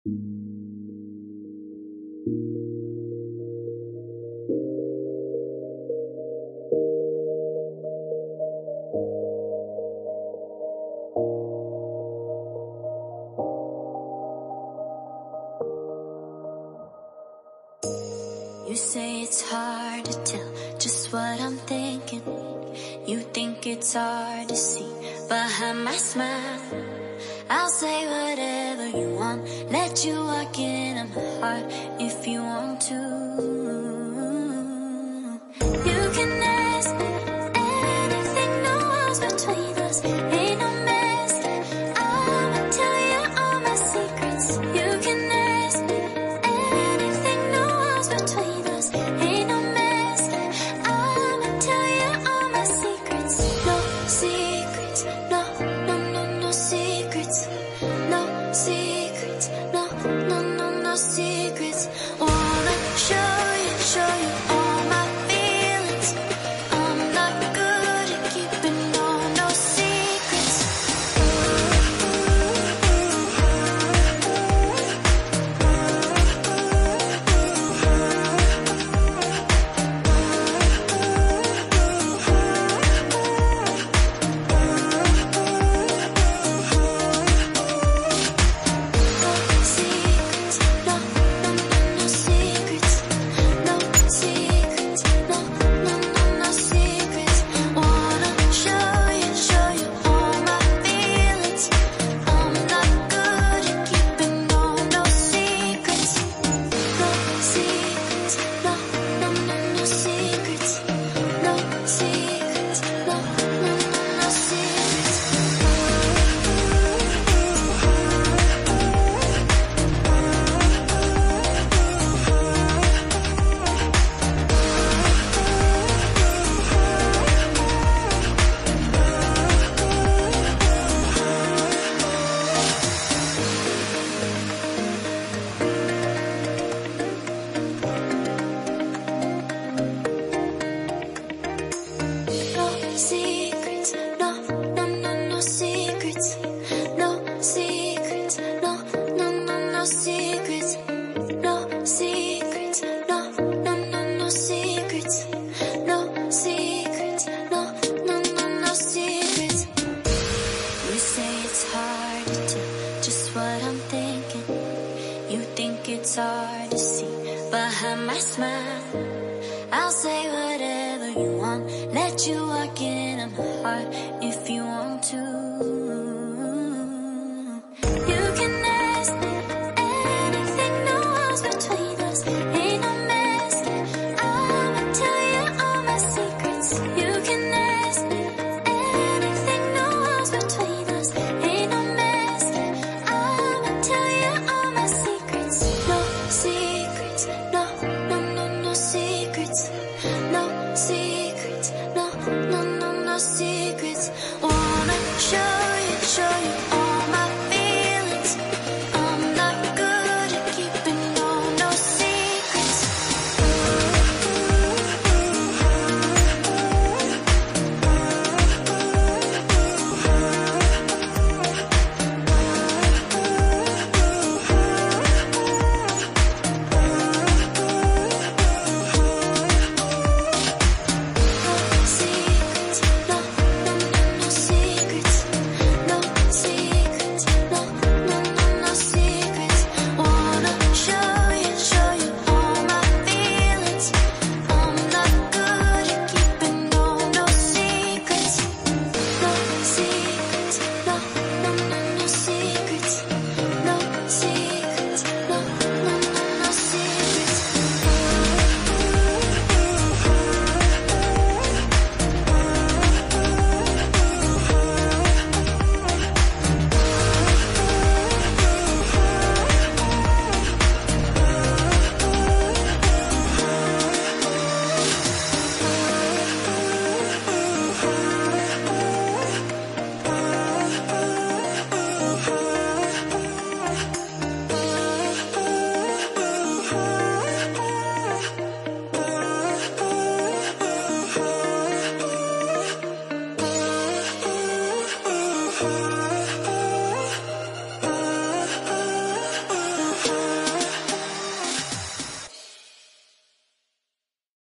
You say it's hard to tell just what I'm thinking. You think it's hard to see behind my smile. I'll say whatever you want, let you walk in on my heart if you want to. You can ask me anything, no walls between us, ain't no mess. I'ma tell you all my secrets. You can ask me anything, no walls between us, ain't no mess. I'ma tell you all my secrets. No secrets, no, no, no, no secrets. No secrets, no, no, no, no secrets. Wanna show you all my feelings. I'm not good at keeping no secrets. Secrets, no, no, no, no secrets. No secrets, no, no, no, no secrets. No secrets, no, no, no, no secrets. No secrets, no, no, no, no secrets. You say it's hard to tell just what I'm thinking. You think it's hard to see behind my smile. I'll say whatever you want, let you walk in on my heart if you want to.